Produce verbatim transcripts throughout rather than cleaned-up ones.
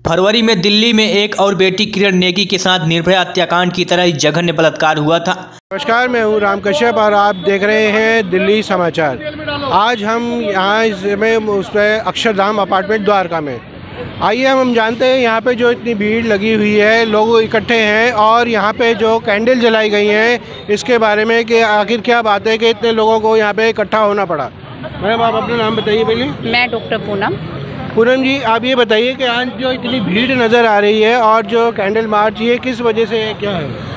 फरवरी में दिल्ली में एक और बेटी किरण नेगी के साथ निर्भया हत्याकांड की तरह जघन्य बलात्कार हुआ था। नमस्कार, मैं हूँ राम कश्यप और आप देख रहे हैं दिल्ली समाचार। आज हम यहाँ इसमें उस पर अक्षरधाम अपार्टमेंट द्वारका में आइए हम हम जानते हैं यहाँ पे जो इतनी भीड़ लगी हुई है, लोग इकट्ठे हैं और यहाँ पे जो कैंडल जलाई गई हैं इसके बारे में कि आखिर क्या बात है कि इतने लोगों को यहाँ पे इकट्ठा होना पड़ा। मैडम, आप अपना नाम बताइए पहले। मैं डॉक्टर पूनम। पूनम जी, आप ये बताइए कि आज जो इतनी भीड़ नज़र आ रही है और जो कैंडल मार्च ये किस वजह से है, क्या है?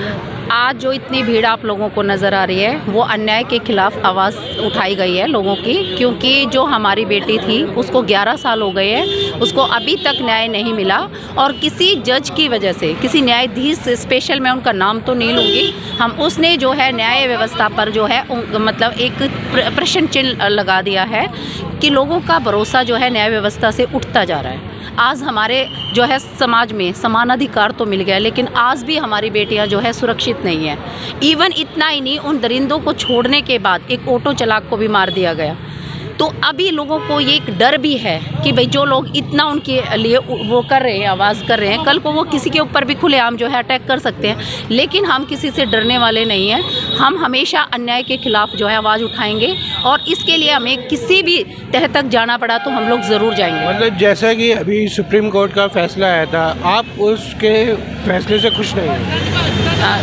आज जो इतनी भीड़ आप लोगों को नज़र आ रही है वो अन्याय के खिलाफ आवाज़ उठाई गई है लोगों की, क्योंकि जो हमारी बेटी थी उसको ग्यारह साल हो गए हैं, उसको अभी तक न्याय नहीं मिला और किसी जज की वजह से, किसी न्यायाधीश स्पेशल, मैं उनका नाम तो नहीं लूँगी, हम उसने जो है न्याय व्यवस्था पर जो है मतलब एक प्रश्न चिन्ह लगा दिया है कि लोगों का भरोसा जो है न्याय व्यवस्था से उठता जा रहा है। आज हमारे जो है समाज में समान अधिकार तो मिल गया, लेकिन आज भी हमारी बेटियां जो है सुरक्षित नहीं है। इवन इतना ही नहीं, उन दरिंदों को छोड़ने के बाद एक ऑटो चालक को भी मार दिया गया। तो अभी लोगों को ये एक डर भी है कि भाई जो लोग इतना उनके लिए वो कर रहे हैं, आवाज़ कर रहे हैं, कल को वो किसी के ऊपर भी खुलेआम जो है अटैक कर सकते हैं। लेकिन हम किसी से डरने वाले नहीं हैं। हम हमेशा अन्याय के खिलाफ जो है आवाज़ उठाएंगे और इसके लिए हमें किसी भी तह तक जाना पड़ा तो हम लोग ज़रूर जाएंगे। मतलब जैसा कि अभी सुप्रीम कोर्ट का फैसला आया था, आप उसके फैसले से खुश नहीं हैं?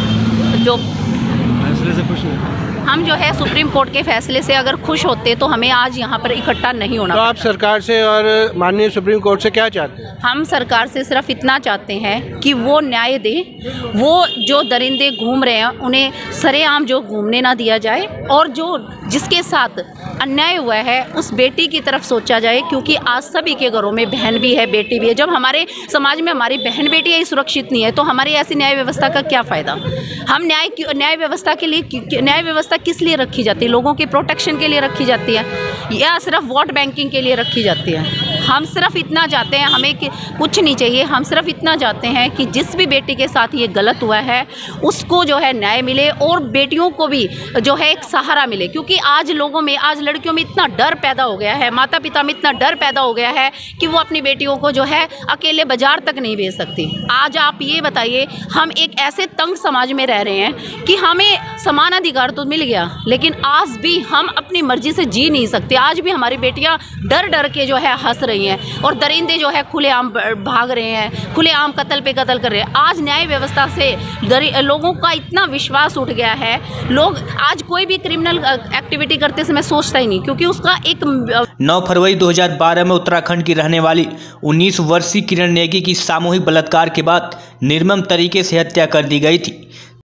जो फैसले से खुश नहीं, हम जो है सुप्रीम कोर्ट के फैसले से अगर खुश होते तो हमें आज यहाँ पर इकट्ठा नहीं होना। तो आप सरकार से और माननीय सुप्रीम कोर्ट से क्या चाहते हैं? हम सरकार से सिर्फ इतना चाहते हैं कि वो न्याय दे। वो जो दरिंदे घूम रहे हैं उन्हें सरेआम जो घूमने ना दिया जाए और जो जिसके साथ अन्याय हुआ है उस बेटी की तरफ सोचा जाए, क्योंकि आज सभी के घरों में बहन भी है, बेटी भी है। जब हमारे समाज में हमारी बहन बेटी ही सुरक्षित नहीं है तो हमारी ऐसी न्याय व्यवस्था का क्या फ़ायदा? हम न्याय न्याय व्यवस्था के लिए, न्याय व्यवस्था किस लिए रखी जाती है? लोगों के प्रोटेक्शन के लिए रखी जाती है या सिर्फ वोट बैंकिंग के लिए रखी जाती है? हम सिर्फ इतना चाहते हैं, हमें कि कुछ नहीं चाहिए, हम सिर्फ इतना चाहते हैं कि जिस भी बेटी के साथ ये गलत हुआ है उसको जो है न्याय मिले और बेटियों को भी जो है एक सहारा मिले। क्योंकि आज लोगों में, आज लड़कियों में इतना डर पैदा हो गया है, माता पिता में इतना डर पैदा हो गया है कि वो अपनी बेटियों को जो है अकेले बाजार तक नहीं भेज सकती। आज आप ये बताइए, हम एक ऐसे तंग समाज में रह रहे हैं कि हमें समान अधिकार तो मिल गया, लेकिन आज भी हम अपनी मर्जी से जी नहीं सकते। आज भी हमारी बेटियां डर डर के जो है हंस रही हैं और दरिंदे जो है खुलेआम भाग रहे हैं, खुलेआम कत्ल पे कत्ल कर रहे हैं। आज न्याय व्यवस्था से लोगों का इतना विश्वास उठ गया है, लोग आज कोई भी क्रिमिनल एक्टिविटी करते समय सोचता ही नहीं, क्योंकि उसका एक नौ फरवरी दो हज़ार बारह में उत्तराखंड की रहने वाली उन्नीस वर्षीय किरण नेगी की सामूहिक बलात्कार के बाद निर्मम तरीके से हत्या कर दी गई थी।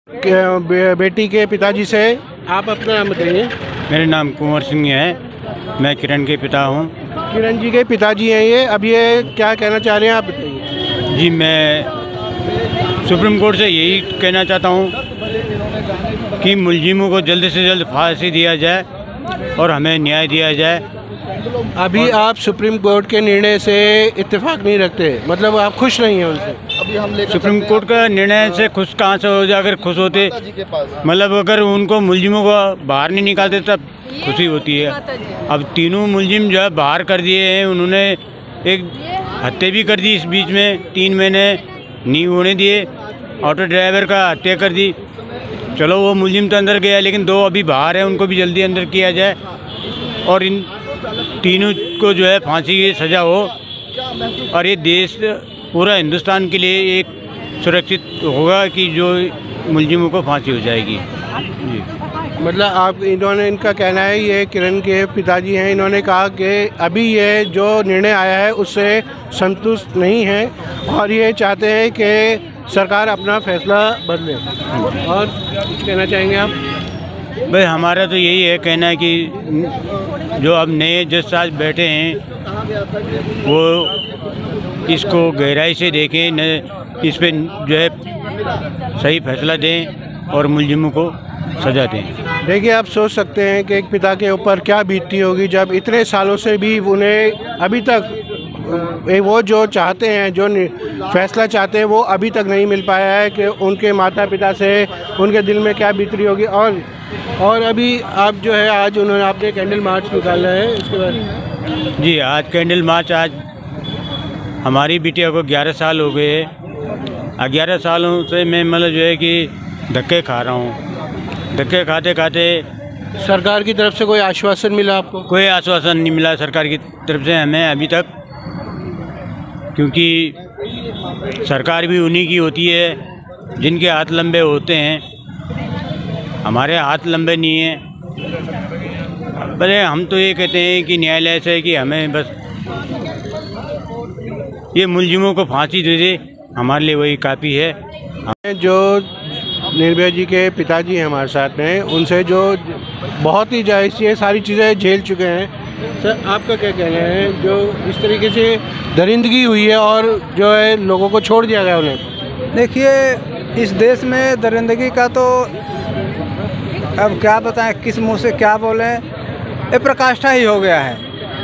बे, बेटी के पिताजी से आप अपना नाम बताइए। मेरा नाम कुंवर सिंह है, मैं किरण के पिता हूँ। किरण जी के पिताजी हैं ये, अब ये क्या कहना चाह रहे हैं आप बताइए। जी, मैं सुप्रीम कोर्ट से यही कहना चाहता हूँ कि मुलजिमों को जल्द से जल्द फांसी दिया जाए और हमें न्याय दिया जाए। अभी आप सुप्रीम कोर्ट के निर्णय से इत्तेफाक नहीं रखते, मतलब आप खुश नहीं हैं उनसे? अभी हम सुप्रीम कोर्ट का निर्णय से खुश कहाँ से हो जाए? अगर खुश होते, मतलब अगर उनको मुलजिमों को बाहर नहीं निकालते तब खुशी होती है। अब तीनों मुलजिम जो है बाहर कर दिए हैं, उन्होंने एक हत्या भी कर दी इस बीच में, तीन महीने नहीं होने दिए, ऑटो ड्राइवर का हत्या कर दी। चलो वो मुलजिम तो अंदर गया, लेकिन दो अभी बाहर है, उनको भी जल्दी अंदर किया जाए और इन तीनों को जो है फांसी की सज़ा हो और ये देश पूरा हिंदुस्तान के लिए एक सुरक्षित होगा कि जो मुलजिमों को फांसी हो जाएगी। जी, मतलब आप, इन्होंने, इनका कहना है, ये किरण के पिताजी हैं, इन्होंने कहा कि अभी ये जो निर्णय आया है उससे संतुष्ट नहीं है और ये चाहते हैं कि सरकार अपना फैसला बदले। और कहना चाहेंगे आप? भाई, हमारा तो यही है कहना है कि जो अब नए जज साहब बैठे हैं वो इसको गहराई से देखें, न इस पर जो है सही फैसला दें और मुलजिमों को सजा दें। देखिए, आप सोच सकते हैं कि एक पिता के ऊपर क्या बीतती होगी जब इतने सालों से भी उन्हें अभी तक वो जो चाहते हैं, जो फैसला चाहते हैं, वो अभी तक नहीं मिल पाया है कि उनके माता पिता से उनके दिल में क्या बीत रही होगी। और और अभी आप जो है, आज उन्होंने आपने कैंडल मार्च निकाला है, इसके बाद? जी, आज कैंडल मार्च आज हमारी बिटिया को ग्यारह साल हो गए हैं। ग्यारह सालों से मैं मतलब जो है कि धक्के खा रहा हूँ। धक्के खाते खाते सरकार की तरफ से कोई आश्वासन मिला आपको? कोई आश्वासन नहीं मिला सरकार की तरफ से हमें अभी तक, क्योंकि सरकार भी उन्हीं की होती है जिनके हाथ लंबे होते हैं। हमारे हाथ लंबे नहीं हैं। भले हम तो ये कहते हैं कि न्यायालय से कि हमें बस ये मुलजिमों को फांसी दे दे, हमारे लिए वही काफ़ी है। जो निर्भया जी के पिताजी हैं हमारे साथ में, उनसे जो बहुत ही जायज़ ये सारी चीज़ें झेल चुके हैं। सर आपका क्या कहना है जो इस तरीके से दरिंदगी हुई है और जो है लोगों को छोड़ दिया गया उन्हें? देखिए, इस देश में दरिंदगी का तो अब क्या बताएं, किस मुंह से क्या बोलें, ये प्रकाष्ठा ही हो गया है।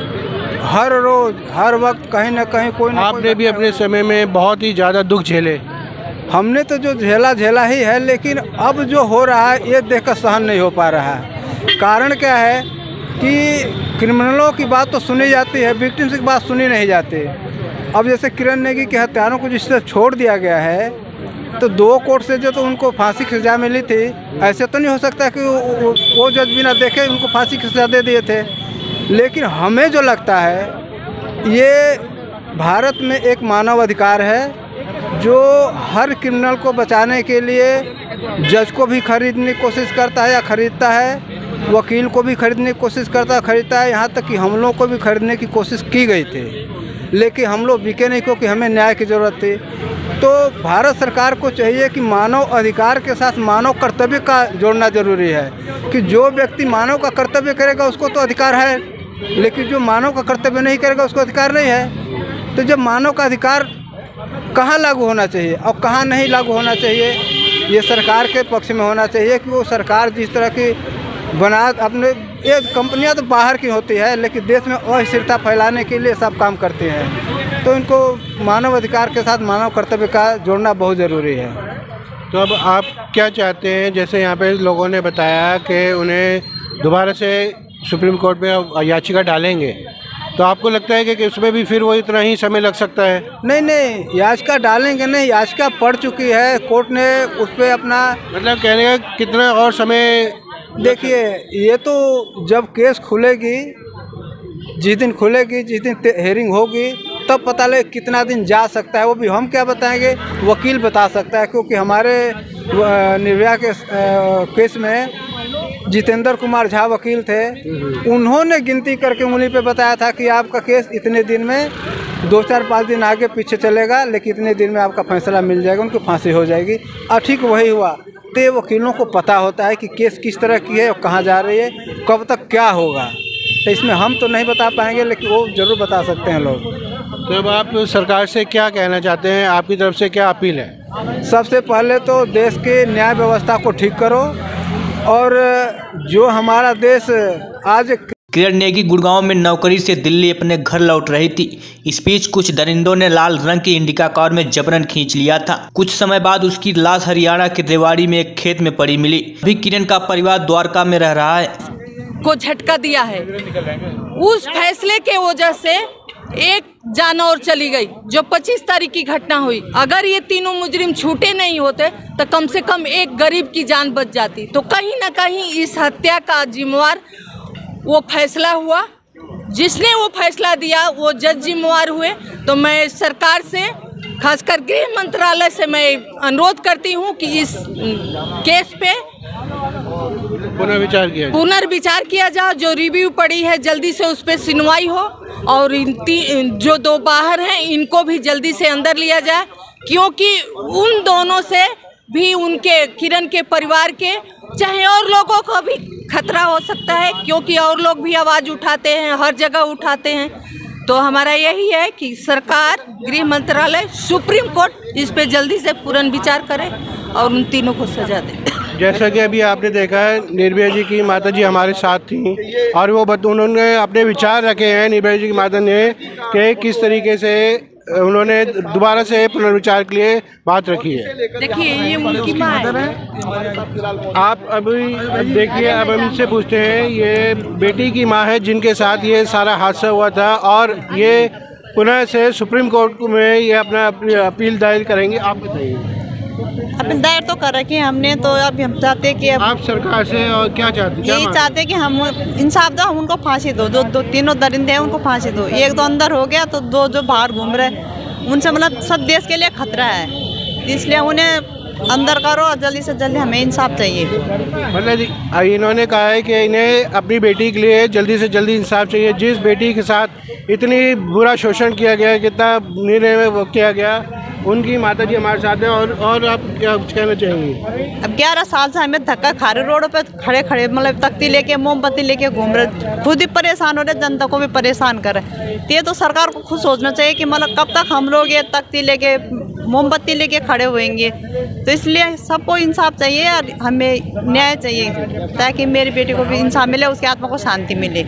हर रोज़ हर वक्त कहीं ना कहीं कोई ना आपने भी अपने समय में बहुत ही ज़्यादा दुख झेले। हमने तो जो झेला झेला ही है, लेकिन अब जो हो रहा है ये देखकर सहन नहीं हो पा रहा है। कारण क्या है कि क्रिमिनलों की बात तो सुनी जाती है, विक्टिम्स की बात सुनी नहीं जाती। अब जैसे किरण नेगी के हत्यारों को जिससे छोड़ दिया गया है, तो दो कोर्ट से जो तो उनको फांसी की सजा मिली थी, ऐसे तो नहीं हो सकता कि वो, वो जज बिना देखे उनको फांसी की सजा दे दिए थे। लेकिन हमें जो लगता है ये भारत में एक मानव अधिकार है जो हर क्रिमिनल को बचाने के लिए जज को भी खरीदने की कोशिश करता है या खरीदता है, वकील को भी खरीदने की कोशिश करता है खरीदता है, यहाँ तक कि हम लोग को भी खरीदने की कोशिश की गई थी, लेकिन हम लोग बिके नहीं क्योंकि हमें न्याय की ज़रूरत थी। तो भारत सरकार को चाहिए कि मानव अधिकार के साथ मानव कर्तव्य का जोड़ना ज़रूरी है, कि जो व्यक्ति मानव का कर्तव्य करेगा उसको तो अधिकार है, लेकिन जो मानव का कर्तव्य नहीं करेगा उसको अधिकार नहीं है। तो जब मानव का अधिकार कहाँ लागू होना चाहिए और कहाँ नहीं लागू होना चाहिए, ये सरकार के पक्ष में होना चाहिए कि वो सरकार जिस तरह की बना अपने, ये कंपनियां तो बाहर की होती है लेकिन देश में अस्थिरता फैलाने के लिए सब काम करते हैं। तो इनको मानव अधिकार के साथ मानव कर्तव्य का जोड़ना बहुत ज़रूरी है। तो अब आप क्या चाहते हैं? जैसे यहाँ पे लोगों ने बताया कि उन्हें दोबारा से सुप्रीम कोर्ट में याचिका डालेंगे, तो आपको लगता है कि उसमें भी फिर वो इतना ही समय लग सकता है? नहीं नहीं, याचिका डालेंगे नहीं, याचिका पड़ चुकी है, कोर्ट ने उस पर अपना मतलब कहने का कितना और समय? देखिए, ये तो जब केस खुलेगी, जिस दिन खुलेगी, जिस दिन हेयरिंग होगी, तब पता लगे कितना दिन जा सकता है। वो भी हम क्या बताएंगे, वकील बता सकता है, क्योंकि हमारे निर्भया के केस में जितेंद्र कुमार झा वकील थे, उन्होंने गिनती करके उंगली पे बताया था कि आपका केस इतने दिन में दो चार पाँच दिन आगे पीछे चलेगा, लेकिन इतने दिन में आपका फैसला मिल जाएगा, उनकी फांसी हो जाएगी। और ठीक वही हुआ। तो ये वकीलों को पता होता है कि केस किस तरह की है और कहाँ जा रही है, कब तक क्या होगा। तो इसमें हम तो नहीं बता पाएंगे, लेकिन वो ज़रूर बता सकते हैं लोग। तो अब आप सरकार से क्या कहना चाहते हैं? आपकी तरफ से क्या अपील है? सबसे पहले तो देश की न्याय व्यवस्था को ठीक करो, और जो हमारा देश आज। किरण नेगी गुड़गांव में नौकरी से दिल्ली अपने घर लौट रही थी। इस बीच कुछ दरिंदों ने लाल रंग की इंडिका कार में जबरन खींच लिया था। कुछ समय बाद उसकी लाश हरियाणा के रेवाड़ी में एक खेत में पड़ी मिली। अभी किरण का परिवार द्वारका में रह रहा है। को झटका दिया है, उस फैसले के वजह से एक जान और चली गई, जो पच्चीस तारीख की घटना हुई। अगर ये तीनों मुजरिम छूटे नहीं होते तो कम से कम एक गरीब की जान बच जाती। तो कहीं ना कहीं इस हत्या का जिम्मेवार वो फैसला हुआ, जिसने वो फैसला दिया वो जज जिम्मेवार हुए। तो मैं सरकार से, खासकर गृह मंत्रालय से मैं अनुरोध करती हूँ कि इस केस पे पुनर्विचार किया पुनर्विचार किया जाए। जो रिव्यू पड़ी है जल्दी से उस पर सुनवाई हो, और इन जो दो बाहर हैं इनको भी जल्दी से अंदर लिया जाए, क्योंकि उन दोनों से भी, उनके किरण के परिवार के, चाहे और लोगों को भी खतरा हो सकता है, क्योंकि और लोग भी आवाज़ उठाते हैं, हर जगह उठाते हैं। तो हमारा यही है कि सरकार, गृह मंत्रालय, सुप्रीम कोर्ट इस पे जल्दी से पुनर्विचार करे और उन तीनों को सजा दे। जैसा कि अभी आपने देखा है, निर्भया जी की माता जी हमारे साथ थी और वो बत उन्होंने अपने विचार रखे हैं निर्भया जी की माता ने कि किस तरीके से उन्होंने दोबारा से पुनर्विचार के लिए बात रखी है। देखिए, ये उनकी माँ है। आप अभी अब देखिए, अब हम इनसे पूछते हैं, ये बेटी की माँ है जिनके साथ ये सारा हादसा हुआ था, और ये पुनः से सुप्रीम कोर्ट में ये अपना अपील दायर करेंगे, आप बताइए। अपने दायर तो कर रखे हैं हमने, तो अब हम चाहते हैं कि अब आप सरकार से और क्या चाहते हैं? यही चाहते हैं कि हम इंसाफ दो, हम उनको फांसी दो, जो दो तीनों दरिंदे हैं उनको फांसी दो। एक दो अंदर हो गया तो दो जो बाहर घूम रहे उनसे मतलब सब देश के लिए खतरा है, इसलिए उन्हें अंदर करो और जल्दी से जल्दी हमें इंसाफ चाहिए। मतलब इन्होंने कहा है कि इन्हें अपनी बेटी के लिए जल्दी से जल्दी इंसाफ चाहिए। जिस बेटी के साथ इतनी बुरा शोषण किया गया, कितना निर्णय में वो किया गया, उनकी माताजी हमारे साथ हैं। और और आप क्या कहना चाहेंगी? अब ग्यारह साल से हमें धक्का खा रहे, रोडों पे खड़े खड़े मतलब तख्ती लेके मोमबत्ती लेके घूम रहे, खुद ही परेशान हो रहे, जनता को भी परेशान कर रहे। तो ये तो सरकार को खुद सोचना चाहिए कि मतलब कब तक हम लोग ये तख्ती लेके मोमबत्ती लेके खड़े होएंगे। तो इसलिए सबको इंसाफ चाहिए और हमें न्याय चाहिए, ताकि मेरी बेटी को भी इंसाफ मिले, उसकी आत्मा को शांति मिले।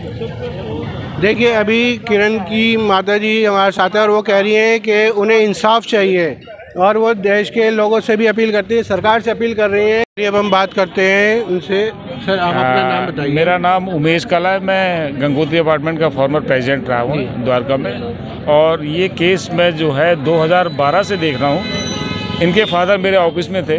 देखिए, अभी किरण की माताजी हमारे साथ है और वो कह रही हैं कि उन्हें इंसाफ चाहिए और वो देश के लोगों से भी अपील करती है, सरकार से अपील कर रही है। अब हम बात करते हैं उनसे। सर, आप अपना नाम बताइए। मेरा नाम उमेश कला है, मैं गंगोत्री अपार्टमेंट का फॉर्मर प्रेसिडेंट रहा हूँ द्वारका में। और ये केस मैं जो है दो हज़ार बारह से देख रहा हूँ। इनके फादर मेरे ऑफिस में थे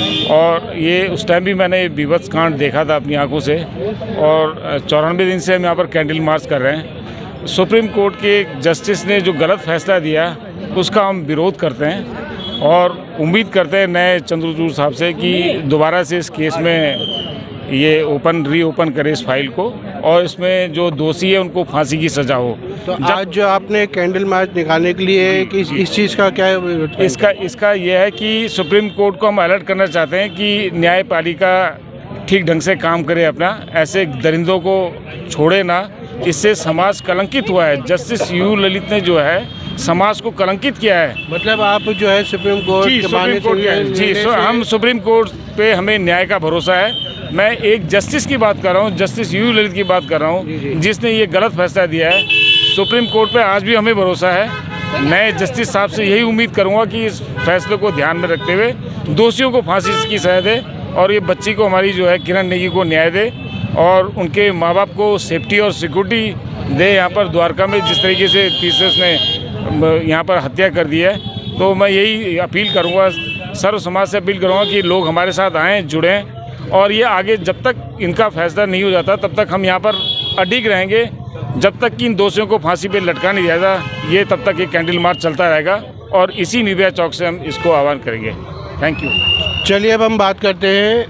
और ये उस टाइम भी मैंने बीभत्स कांड देखा था अपनी आंखों से। और चौरानवे दिन से हम यहाँ पर कैंडल मार्च कर रहे हैं। सुप्रीम कोर्ट के जस्टिस ने जो गलत फैसला दिया उसका हम विरोध करते हैं और उम्मीद करते हैं नए चंद्रचूड़ साहब से कि दोबारा से इस केस में ये ओपन रीओपन करे इस फाइल को और इसमें जो दोषी है उनको फांसी की सज़ा हो। तो आज जो आपने कैंडल मार्च निकालने के लिए कि इस चीज़ का क्या है? इसका इसका ये है कि सुप्रीम कोर्ट को हम अलर्ट करना चाहते हैं कि न्यायपालिका ठीक ढंग से काम करे अपना, ऐसे दरिंदों को छोड़े ना। इससे समाज कलंकित हुआ है। जस्टिस यू ललित ने जो है समाज को कलंकित किया है। मतलब आप जो है सुप्रीम कोर्ट जी सुप्रीम कोर्ट के जी सो, हम सुप्रीम कोर्ट पे हमें न्याय का भरोसा है। मैं एक जस्टिस की बात कर रहा हूँ, जस्टिस यू ललित की बात कर रहा हूँ, जिसने ये गलत फैसला दिया है। सुप्रीम कोर्ट पे आज भी हमें भरोसा है। नए जस्टिस साहब से यही उम्मीद करूँगा कि इस फैसले को ध्यान में रखते हुए दोषियों को फांसी की सजा दे और ये बच्ची को, हमारी जो है किरण नेगी को न्याय दे और उनके माँ बाप को सेफ्टी और सिक्योरिटी दे। यहाँ पर द्वारका में जिस तरीके से तीसरे ने यहाँ पर हत्या कर दी है, तो मैं यही अपील करूँगा, सर्व समाज से अपील करूँगा कि लोग हमारे साथ आएँ, जुड़ें और ये आगे जब तक इनका फैसला नहीं हो जाता तब तक हम यहाँ पर अडिग रहेंगे। जब तक कि इन दोषियों को फांसी पे लटका नहीं जाता, ये तब तक ये कैंडल मार्च चलता रहेगा और इसी निर्भया चौक से हम इसको आह्वान करेंगे। Thank you. चलिए अब हम बात करते हैं।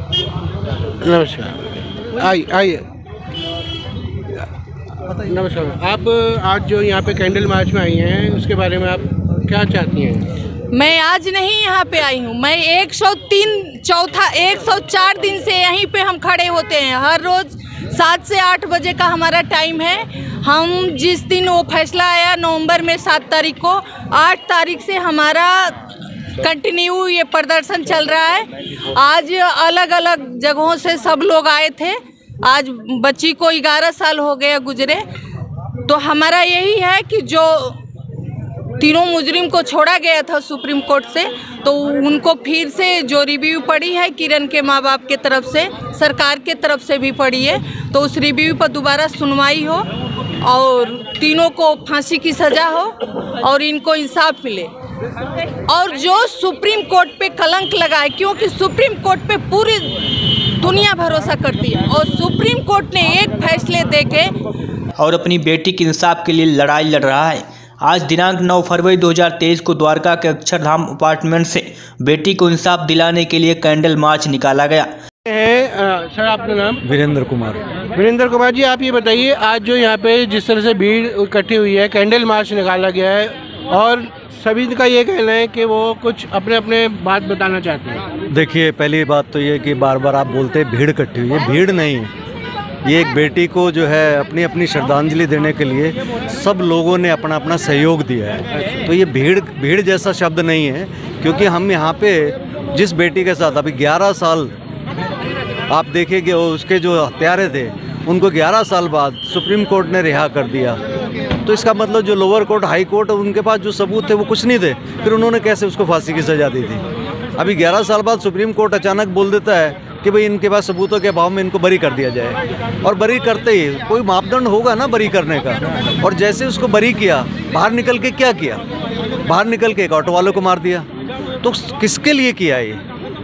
नमस्कार, आइए आइए। नमस्कार, आप आज जो यहाँ पे कैंडल मार्च में आई हैं उसके बारे में आप क्या चाहती हैं? मैं आज नहीं यहाँ पे आई हूँ, मैं एक सौ तीन चौथा एक सौ चार दिन से यहीं पे हम खड़े होते हैं। हर रोज़ सात से आठ बजे का हमारा टाइम है। हम जिस दिन वो फैसला आया नवंबर में सात तारीख को, आठ तारीख से हमारा कंटिन्यू ये प्रदर्शन चल रहा है। आज अलग अलग जगहों से सब लोग आए थे। आज बच्ची को ग्यारह साल हो गए गुजरे। तो हमारा यही है कि जो तीनों मुजरिम को छोड़ा गया था सुप्रीम कोर्ट से, तो उनको फिर से जो रिव्यू पड़ी है किरण के माँ बाप के तरफ से, सरकार के तरफ से भी पड़ी है, तो उस रिव्यू पर दोबारा सुनवाई हो और तीनों को फांसी की सज़ा हो और इनको इंसाफ मिले। और जो सुप्रीम कोर्ट पे कलंक लगा है, क्योंकि सुप्रीम कोर्ट पे पूरी दुनिया भरोसा करती है और सुप्रीम कोर्ट ने एक फैसले देके और अपनी बेटी के इंसाफ के लिए लड़ाई लड़ रहा है। आज दिनांक नौ फरवरी दो हज़ार तेईस को द्वारका के अक्षरधाम अपार्टमेंट से बेटी को इंसाफ दिलाने के लिए कैंडल मार्च निकाला गया है। सर, आपका नाम? वीरेंद्र कुमार। वीरेंद्र कुमार जी, आप ये बताइए, आज जो यहाँ पे जिस तरह से भीड़ इकट्ठी हुई है, कैंडल मार्च निकाला गया है और सभी का ये कहना है कि वो कुछ अपने अपने बात बताना चाहते हैं। देखिए, पहली बात तो ये कि बार बार आप बोलते हैं भीड़ इकट्ठी हुई है, भीड़ नहीं, ये एक बेटी को जो है अपनी अपनी श्रद्धांजलि देने के लिए सब लोगों ने अपना अपना सहयोग दिया है। तो ये भीड़ भीड़ जैसा शब्द नहीं है, क्योंकि हम यहाँ पे जिस बेटी के साथ अभी ग्यारह साल आप देखेंगे, उसके जो हत्यारे थे उनको ग्यारह साल बाद सुप्रीम कोर्ट ने रिहा कर दिया। तो इसका मतलब जो लोअर कोर्ट, हाई कोर्ट, उनके पास जो सबूत थे वो कुछ नहीं थे, फिर उन्होंने कैसे उसको फांसी की सज़ा दी थी। अभी ग्यारह साल बाद सुप्रीम कोर्ट अचानक बोल देता है कि भाई इनके पास सबूतों के अभाव में इनको बरी कर दिया जाए। और बरी करते ही कोई मापदंड होगा ना बरी करने का। और जैसे उसको बरी किया, बाहर निकल के क्या किया, बाहर निकल के एक ऑटो वालों को मार दिया। तो किसके लिए किया ये?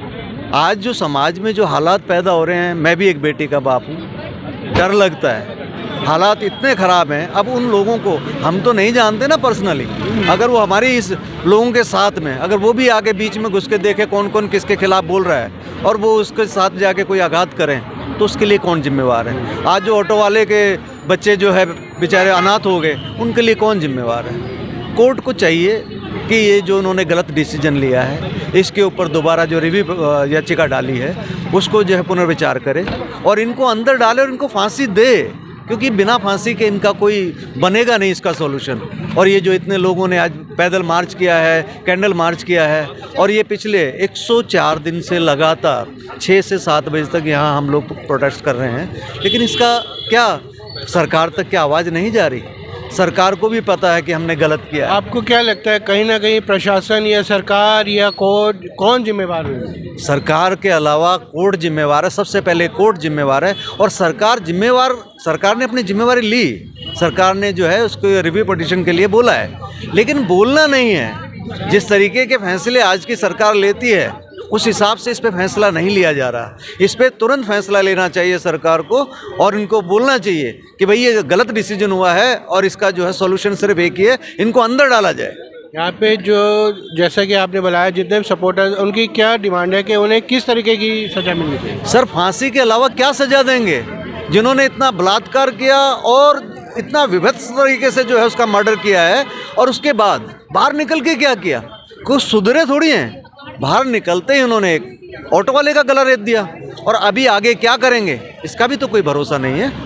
आज जो समाज में जो हालात पैदा हो रहे हैं, मैं भी एक बेटी का बाप हूँ, डर लगता है। हालात इतने ख़राब हैं। अब उन लोगों को हम तो नहीं जानते ना पर्सनली, अगर वो हमारे इस लोगों के साथ में, अगर वो भी आगे बीच में घुस के देखे कौन कौन किसके खिलाफ बोल रहा है और वो उसके साथ जाके कोई आघात करें, तो उसके लिए कौन जिम्मेवार है? आज जो ऑटो वाले के बच्चे जो है बेचारे अनाथ हो गए, उनके लिए कौन जिम्मेवार है? कोर्ट को चाहिए कि ये जो उन्होंने गलत डिसीजन लिया है, इसके ऊपर दोबारा जो रिव्यू याचिका डाली है उसको जो है पुनर्विचार करे और इनको अंदर डाले और इनको फांसी दे, क्योंकि बिना फांसी के इनका कोई बनेगा नहीं इसका सॉल्यूशन। और ये जो इतने लोगों ने आज पैदल मार्च किया है, कैंडल मार्च किया है, और ये पिछले एक सौ चार दिन से लगातार छः से सात बजे तक यहाँ हम लोग प्रोटेस्ट कर रहे हैं, लेकिन इसका क्या सरकार तक क्या आवाज़ नहीं जा रही? सरकार को भी पता है कि हमने गलत किया है। आपको क्या लगता है कहीं ना कहीं प्रशासन या सरकार या कोर्ट कौन जिम्मेवार है? सरकार के अलावा कोर्ट जिम्मेवार है, सबसे पहले कोर्ट जिम्मेवार है। और सरकार जिम्मेवार सरकार ने अपनी जिम्मेवारी ली, सरकार ने जो है उसको रिव्यू पिटीशन के लिए बोला है, लेकिन बोलना नहीं है। जिस तरीके के फैसले आज की सरकार लेती है उस हिसाब से इस पे फैसला नहीं लिया जा रहा। इस पे तुरंत फैसला लेना चाहिए सरकार को और इनको बोलना चाहिए कि भाई ये गलत डिसीजन हुआ है और इसका जो है सॉल्यूशन सिर्फ एक ही है, इनको अंदर डाला जाए। यहाँ पे जो जैसा कि आपने बताया जितने सपोर्टर्स, उनकी क्या डिमांड है कि उन्हें किस तरीके की सज़ा मिलनी चाहिए? सर फांसी के अलावा क्या सज़ा देंगे? जिन्होंने इतना बलात्कार किया और इतना विभत्स तरीके से जो है उसका मर्डर किया है और उसके बाद बाहर निकल के क्या किया? कुछ सुधरे थोड़ी हैं। बाहर निकलते ही उन्होंने एक ऑटो वाले का गला रेत दिया और अभी आगे क्या करेंगे इसका भी तो कोई भरोसा नहीं है।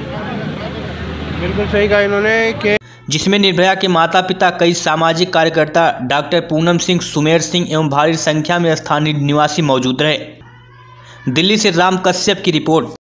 बिल्कुल सही कहा इन्होंने कि जिसमें निर्भया के माता पिता, कई सामाजिक कार्यकर्ता, डॉक्टर पूनम सिंह, सुमेर सिंह एवं भारी संख्या में स्थानीय निवासी मौजूद रहे। दिल्ली से राम कश्यप की रिपोर्ट।